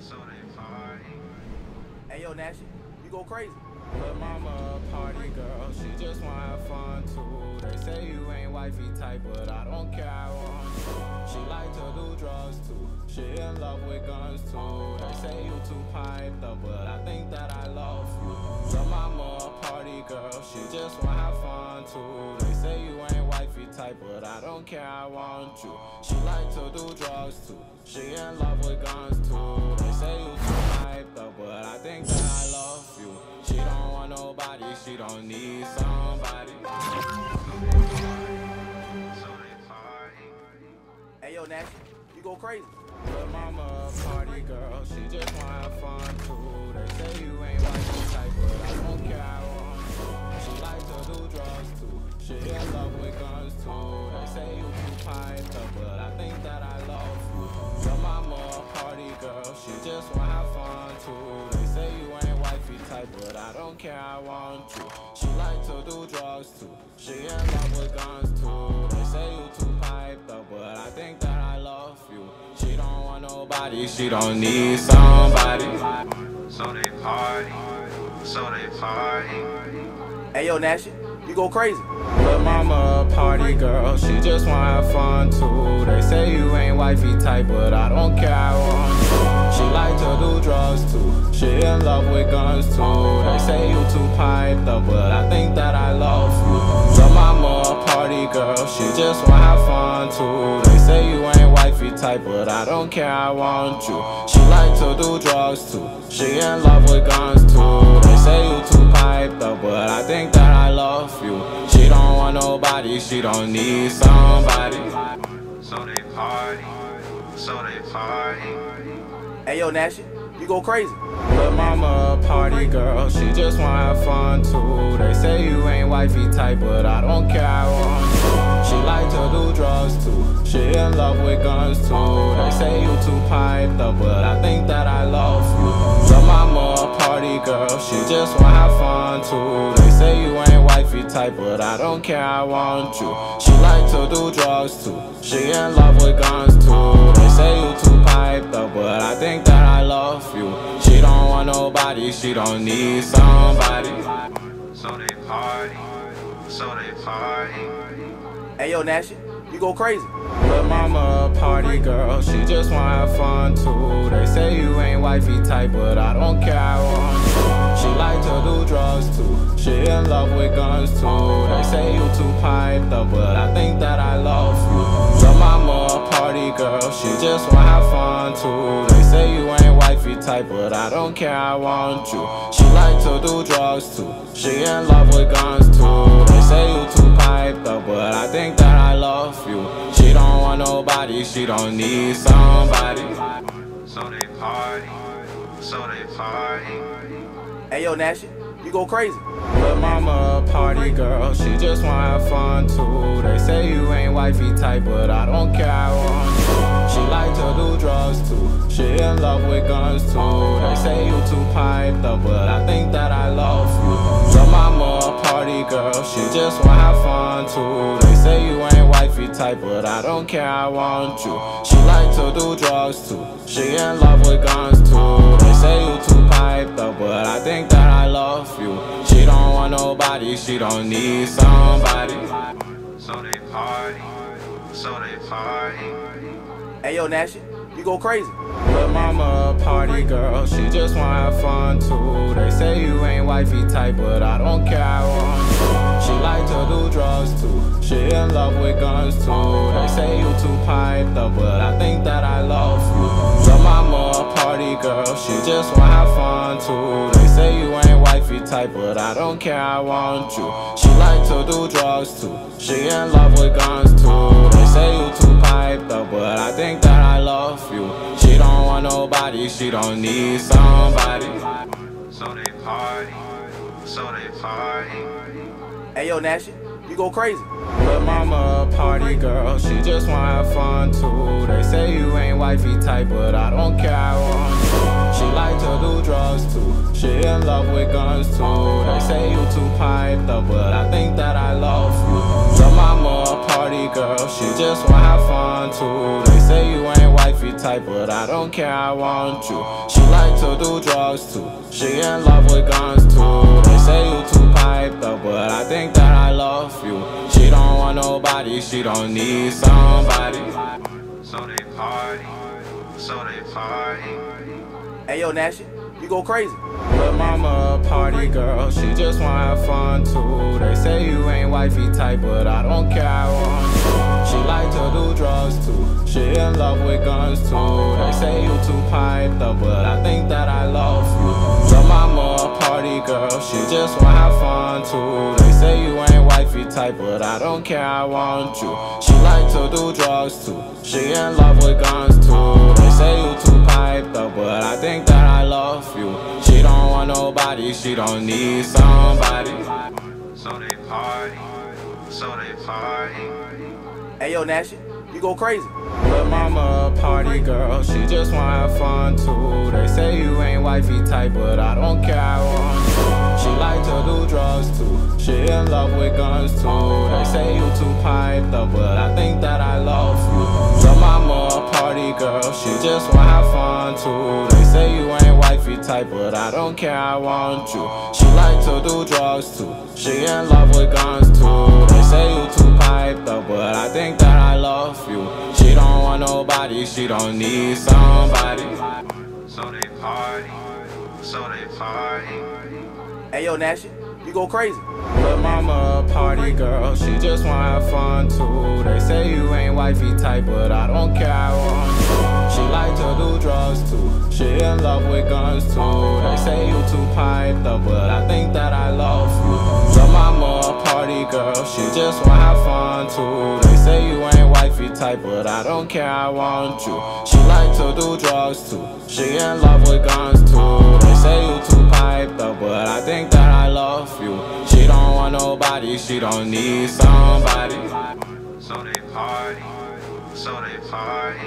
So they party. Hey yo, Nash, you go crazy. Lil' mama a party girl, she just wanna have fun too. They say you ain't wifey type, but I don't care, I want you. She like to do drugs too, she in love with guns too. They say you too piped up, but I think that I love you. Lil' mama a party girl, she just wanna have fun too. They say you ain't wifey type, but I don't care, I want you. She like to do drugs too, she in love with guns too. They say you too hyped up, but I think that I love you. She don't want nobody, she don't need somebody. So they party. Hey yo, Nash, you go crazy. Lil' mama a party girl, she just wanna have fun too. They say you ain't wifey type, but I don't care, I want you. She like to do drugs too, she in love with guns too. They say you too piped up, but I think that I love you. Lil' mama a party girl, she just wanna have fun too. They say you ain't wifey type, but I don't care, I want you. She like to do drugs too, she in love with guns too. They say you too piped up, but I think that I love you. She don't want nobody, she don't need somebody. So they party. So they party. Hey yo, Nash, you go crazy. Lil' mama a party girl, she just wanna have fun too. They say you ain't wifey type, but I don't care, I want you. She like to do drugs too, she in love with guns too. They say you too piped up, but I think that I love you. Lil' mama a party girl, she just wanna have fun too. They say you ain't wifey type, but I don't care, I want you. She like to do drugs too, she in love with guns too. They say you too piped up, but I think that I love you. She don't want nobody, she don't need somebody. So they party. So they party. Hey yo, Nash, you go crazy. Lil' mama a party girl, she just wanna have fun too. They say you ain't wifey type, but I don't care, I want you. She like to do drugs too, she in love with guns too. They say you too piped up, but I think that I love you. Lil' mama a party girl, she just wanna have fun too. They say you ain't wifey type, but I don't care, I want you. She like to do drugs too, she in love with guns too. They say you too piped up, but I think that I love you. She don't want nobody, she don't need somebody. So they party. So they party. Hey yo, Nash, you go crazy. Lil' mama a party girl, she just wanna have fun too. They say you ain't wifey type, but I don't care, I want you. She like to do drugs too, she in love with guns too. They say you too piped up, but I think that I love you. Lil' mama a party girl, she just wanna have fun too. They say you ain't wifey type, but I don't care, I want you. She like to do drugs too, she in love with guns too. They say you too piped up, but I think that I love you. She don't want nobody, she don't need somebody. So they party. So they party. Hey yo, Nash, you go crazy. Lil' mama a party girl, she just wanna have fun too. They say you ain't wifey type, but I don't care, I want you. She like to do drugs too, she in love with guns too. They say you too piped up, but I think that I love you. Lil' mama a party girl, she just wanna have fun too. They say you ain't wifey type, but I don't care, I want you. She like to do drugs too, she in love with guns too. They say you too piped up, but I think that I love you. She don't want nobody, she don't need somebody. So they party. So they party. Hey yo, Nash, you go crazy. Lil' mama a party girl, she just wanna have fun too. They say you ain't wifey type, but I don't care, I want you. She like to do drugs too, she in love with guns too. They say you too piped up, but I think that I love you. Lil' mama a party girl, she just wanna have fun too. They say you ain't wifey type, but I don't care, I want you. She like to do drugs too, she in love with guns too. They say you too piped up, but I think that I love you. She don't want nobody, she don't need somebody. So they party. So they party. Hey yo, Nash, you go crazy. Lil' mama a party girl, she just wanna have fun too. They say you ain't wifey type, but I don't care, I want you. She like to do drugs too, she in love with guns too. They say you too piped up, but I think that I love you. Lil' mama a party girl, she just wanna have fun too. They say you ain't wifey type, but I don't care, I want you. She like to do drugs too, she in love with guns too. They say you too piped up, but I think that I love you. She don't want nobody, she don't need somebody. So they party, so they party. Hey yo, Nashy, you go crazy. But mama a party girl, she just wanna have fun too. They say you ain't wifey type, but I don't care, I want you. She like to do drugs too, she in love with guns too. They say you too piped up, but I think that I love you. So mama a party girl, she just wanna have fun too. They say you ain't wifey type, but I don't care, I want you. She like to do drugs too, she in love with guns too. They say you too piped up, but I think that I love you. She don't want nobody, she don't need somebody. So they party, so they party. Hey yo, Nashy, you go crazy. But mama a party girl, she just wanna have fun too. They say you ain't wifey type, but I don't care, I want you. She like to do drugs too, she in love with guns too. They say you too piped up, but I think that I love you. So mama a party girl, she just wanna have fun too. They say you ain't wifey type, but I don't care, I want you. She like to do drugs too, she in love with guns too. They say you too piped up, but I think that I love you. She don't want nobody, she don't need somebody. So they party, so they party. Hey yo, Nashy, you go crazy. But mama a party girl, she just wanna have fun too. They say you ain't wifey type, but I don't care, I want you. She like to do drugs too, she in love with guns too. They say you too piped up, but I think that I love you. So mama a party girl, she just wanna have fun too. They say you ain't wifey type, but I don't care, I want you. She like to do drugs too, she in love with guns too. They say you too piped up, but I think that I love you. She don't want nobody, she don't need somebody. So they party, so they party.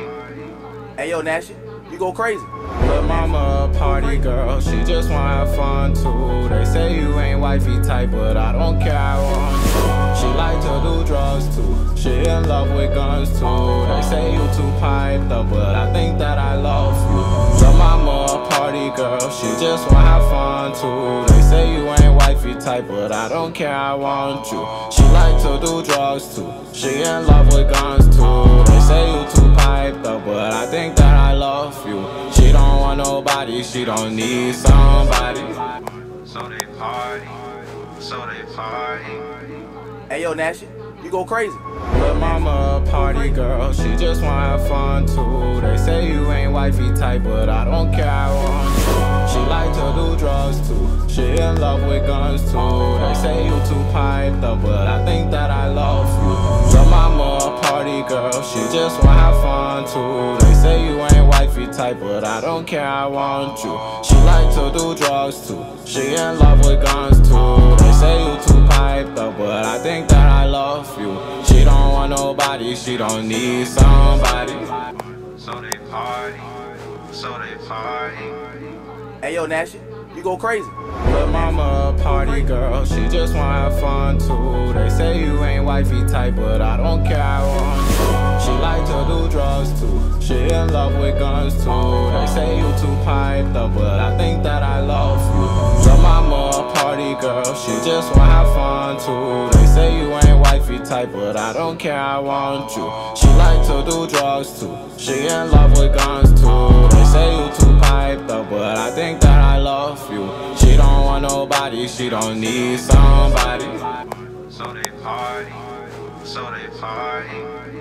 Hey yo, Nashy, you go crazy. But mama a party girl, she just wanna have fun too. They say you ain't wifey type, but I don't care, I want you. She like to do drugs too, she in love with guns too. They say you too piped up, but I think that I love you. So mama a party girl, she just wanna have fun too. They say you ain't wifey type, but I don't care, I want you. She like to do drugs too, she in love with guns too. They say you too piped up, but I think that I love you. She don't want nobody, she don't need somebody. So they party, so they party. Hey yo, Nashy, you go crazy. But mama a party girl, she just wanna have fun too. They say you ain't wifey type, but I don't care, I want you. She like to do drugs too, she in love with guns too. They say you too piped up, but I think that I love you. So mama a party girl, she just wanna have fun too. They say you ain't wifey type, but I don't care, I want you. She like to do drugs too, she in love with guns too. They say you too piped up, but I think that I love you. She don't want nobody, she don't need somebody. So they party, so they party. Hey yo, Nashy, you go crazy. But mama a party girl, she just wanna have fun too. They say you ain't wifey type, but I don't care, I want you. She like to do drugs too, she in love with guns too. They say you too piped up, but I think that I love you. So mama a party girl, she just wanna have fun too. They say you ain't wifey type, but I don't care, I want you. She like to do drugs too, she in love with guns too. They say you too piped up, but I think that I love you. She don't want nobody, she don't need somebody. So they party, so they party.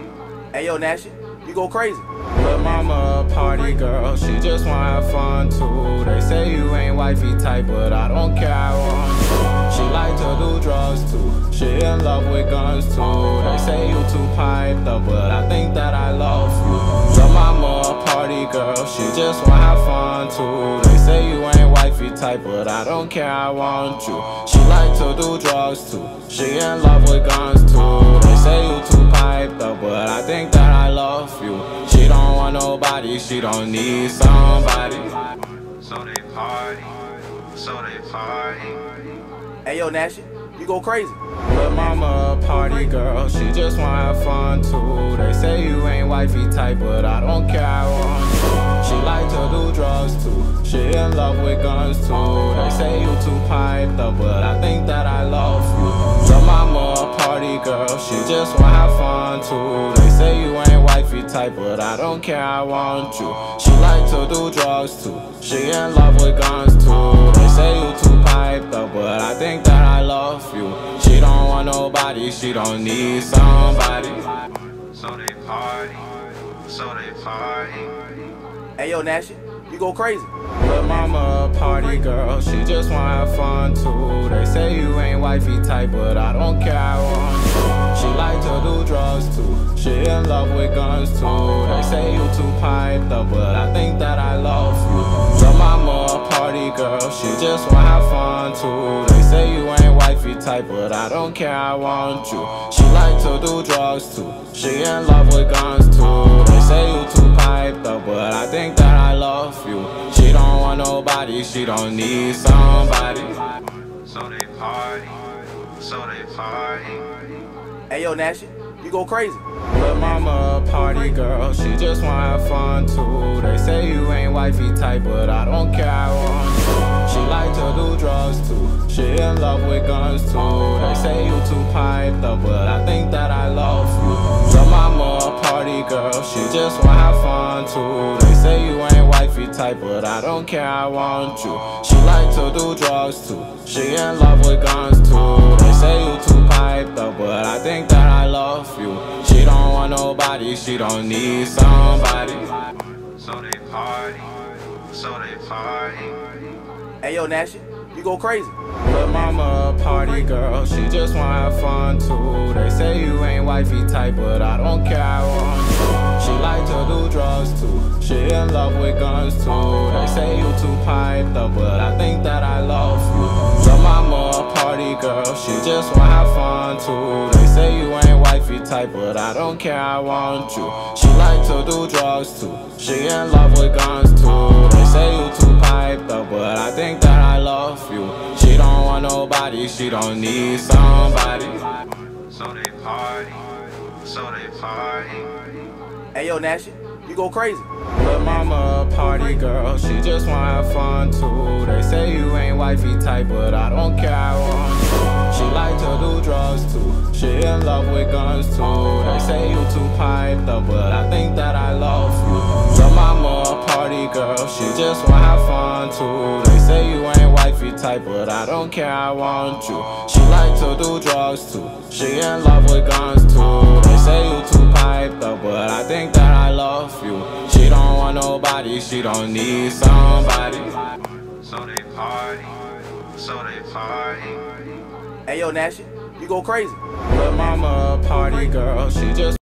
Hey yo, Nashy, you go crazy. But mama a party girl, she just wanna have fun too. They say you ain't wifey type, but I don't care, I want you. She like to do drugs too, she in love with guns too. They say you too piped up, but I think that I love you. So mama a party girl, she just wanna have fun too. They say you ain't wifey type, but I don't care, I want you. She like to do drugs too, she in love with guns too. They say you too piped up, but I think that I love you. She don't want nobody, she don't need somebody. So they party, so they party. Hey yo, Nashy, you go crazy. But mama a party girl, she just wanna have fun too. They say you ain't wifey type, but I don't care, I want you. She like to do drugs too, she in love with guns too. They say you too piped up, but I think that I love you. But mama a party girl, she just wanna have fun too. They say you ain't wifey type, but I don't care, I want you. She like to do drugs too, she in love with guns too. They say you too piped up, but I think that I love you. She don't want nobody, she don't need somebody. So they party, so they party. Hey yo, Nashy, you go crazy. But mama a party girl, she just wanna have fun too. They say you ain't wifey type, but I don't care, I want you. She like to do drugs too, she in love with guns too. They say you too piped up, but I think that I love you. But mama a party girl, she just wanna have fun too. They say you ain't wifey type, but I don't care, I want you. She like to do drugs too, she in love with guns too. They say you too piped up, but I think that I love you. She don't want nobody, she don't need somebody. So they party, so they party. Hey yo, Nashy, you go crazy. But mama a party girl, she just wanna have fun too. They say you ain't wifey type, but I don't care, I want you. She like to do drugs too, she in love with guns too. They say you too piped up, but I think that I love you. But mama a party girl, she just wanna have fun too. They say you ain't wifey type, but I don't care, I want you. She like to do drugs too, she in love with guns too. They say you too piped up, but I think that I love you. She don't want nobody, she don't need somebody. So they party, so they party. Hey yo, Nashy, you go crazy. But mama a party girl, she just wanna have fun too. They say you ain't wifey type, but I don't care, I want you. She like to do drugs too, she in love with guns too. They say you too piped up, but I think that I love you. But mama a party girl, she just wanna have fun too. They say you ain't wifey type, but I don't care, I want you. She like to do drugs too, she in love with guns too. They say you too piped up, but I think that I love you. She don't want nobody, she don't need somebody. So they party, so they party. Hey yo, Nashy, you go crazy. But mama a party girl, she just wanna have fun too. They say you ain't wifey type, but I don't care, I want you. She like to do drugs too, she in love with guns too. They say you too piped up, but I think that I love you. But mama a party girl, she just wanna have fun too. They say you ain't wifey type, but I don't care, I want you. She like to do drugs too, she in love with guns too. They say you too piped up, but I think that I love you. She don't want nobody, she don't need somebody. So they party, so they party. Hey yo, Nashy, you go crazy. But mama a party girl, she just